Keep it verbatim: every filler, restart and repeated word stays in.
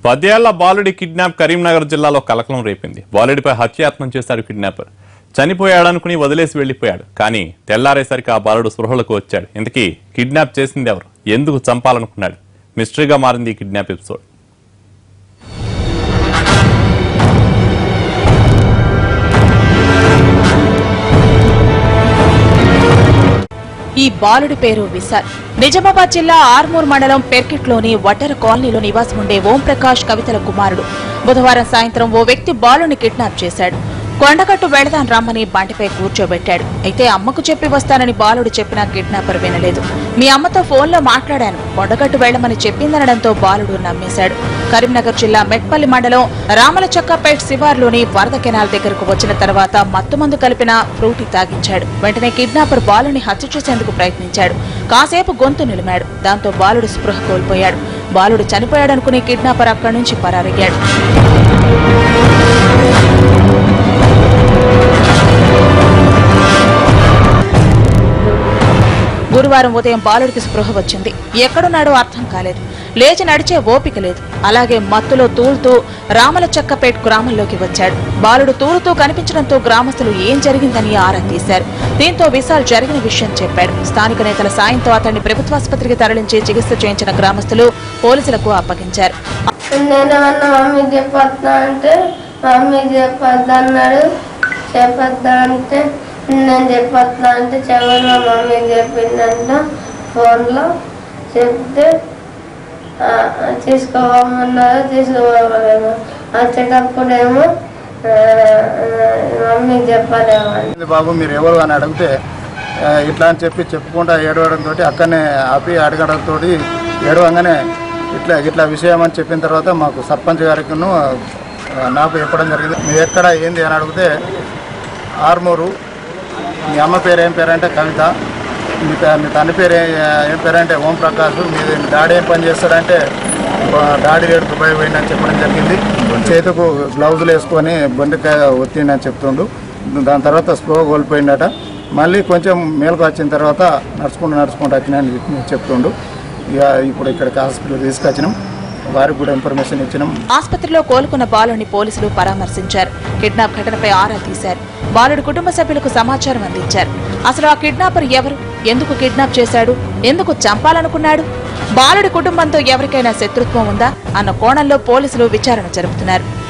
పదేళ్ల బాలుడి కిడ్నాప్ కరీంనగర్ జిల్లాలో కలకలం రేపింది. బాలుడిపై హత్యాయత్నం చేశాడు కిడ్నాపర్. చనిపోయాడనుకుని వదిలేసి వెళ్లిపోయాడు. కానీ తెల్లారేసరికి ఆ బాలుడు స్పృహలకు వచ్చాడు. ఇంతకీ కిడ్నాప్ చేసింది ఎవరు, ఎందుకు చంపాలనుకున్నాడు? మిస్టరీగా మారింది ఈ కిడ్నాప్ ఎపిసోడ్. ఈ బాలుడి పేరు విశాల్. నిజామాబాద్ జిల్లా ఆర్మూర్ మండలం పెర్కిట్లోని వడ్డెర కాలనీలో నివాసం ఉండే ఓంప్రకాష్ కవితల కుమారుడు. బుధవారం సాయంత్రం ఓ వ్యక్తి బాలుని కిడ్నాప్ చేశాడు. కొండగట్టు వెళదాం రమ్మని బండిపై కూర్చోబెట్టాడు. అయితే అమ్మకు చెప్పి వస్తానని బాలుడు చెప్పినా కిడ్నాపర్ వినలేదు. మీ అమ్మతో ఫోన్లో మాట్లాడాను, కొండగట్టు వెళ్లమని చెప్పిందనడంతో బాలుడు నమ్మేశాడు. కరీంనగర్ జిల్లా మెట్పల్లి మండలం రామలచక్కపేట్ శివార్లోని వరద కెనాల్ దగ్గరకు వచ్చిన తర్వాత మత్తుమందు కలిపిన ఫ్రూటీ తాగించాడు. వెంటనే కిడ్నాపర్ బాలుని హత్య చేసేందుకు ప్రయత్నించాడు. కాసేపు గొంతు నిలిమాడు. దాంతో బాలుడు స్పృహ కోల్పోయాడు. బాలుడు చనిపోయాడనుకుని కిడ్నాపర్ అక్కడి నుంచి పరారయ్యాడు. గురువారం ఉదయం బాలుడికి స్పృహ వచ్చింది. ఎక్కడున్నాడో అర్థం కాలేదు. లేచి నడిచే ఓపిక లేదు. అలాగే మత్తులో తూలుతూ రామలచక్కపేట్ గ్రామంలోకి వచ్చాడు. బాలుడు తూలుతూ కనిపించడంతో గ్రామస్తులు ఏం జరిగిందని ఆరా తీశారు. దీంతో విశాల్ జరిగిన విషయం చెప్పాడు. స్థానిక నేతల సాయంతో అతన్ని ప్రభుత్వాసుపత్రికి తరలించి చికిత్స చేయించిన గ్రామస్తులు పోలీసులకు అప్పగించారు. నేను చెప్పొద్దా అంటే చెవరు మా మమ్మీకి చెప్పిందంట. ఫోన్లో చెప్తే తీసుకోమన్నారు, తీసుకోమన్నారు. వచ్చేటప్పుడేమో మమ్మీకి చెప్పలేమని. బాబు మీరు ఎవరు అని అడిగితే ఇట్లా అని చెప్పి చెప్పుకుంటా ఏడవడంతో అక్కడనే ఆపి అడగడంతో ఏడవంగానే ఇట్లా ఇట్లా విషయం అని చెప్పిన తర్వాత మాకు సర్పంచ్ గారికి నాకు చెప్పడం జరిగింది. మీరు ఎక్కడ ఏంది అని అడిగితే ఆర్మూరు, మీ అమ్మ పేరు ఏం పేరు అంటే కవిత, మీ మీ తండ్రి పేరు ఏం పేరు అంటే ఓంప్రకాష్, మీ డాడీ ఏం పని చేస్తాడంటే డాడీ రేటు దుబాయ్ పోయిందని చెప్పడం జరిగింది. చేతుకు గ్లౌజులు వేసుకొని బండికాయ ఒత్తిండని చెప్తుండు. దాని తర్వాత స్లో కోల్పోయిందట. మళ్ళీ కొంచెం మేలుకు వచ్చిన తర్వాత నడుచుకుంటూ నడుచుకుంటూ వచ్చినాయని చెప్తుండు. ఇక ఇప్పుడు ఇక్కడికి హాస్పిటల్ తీసుకొచ్చినాం. వారికి కూడా ఇన్ఫర్మేషన్ ఇచ్చినాం. ఆసుపత్రిలో కోలుకున్న బాలుని పోలీసులు పరామర్శించారు. కిడ్నాప్ ఘటనపై ఆరా తీశారు. బాలుడి కుటుంబ సభ్యులకు సమాచారం అందించారు. అసలు ఆ కిడ్నాపర్ ఎవరు, ఎందుకు కిడ్నాప్ చేశాడు, ఎందుకు చంపాలనుకున్నాడు, బాలుడి కుటుంబంతో ఎవరికైనా శత్రుత్వం ఉందా అన్న కోణంలో పోలీసులు విచారణ జరుపుతున్నారు.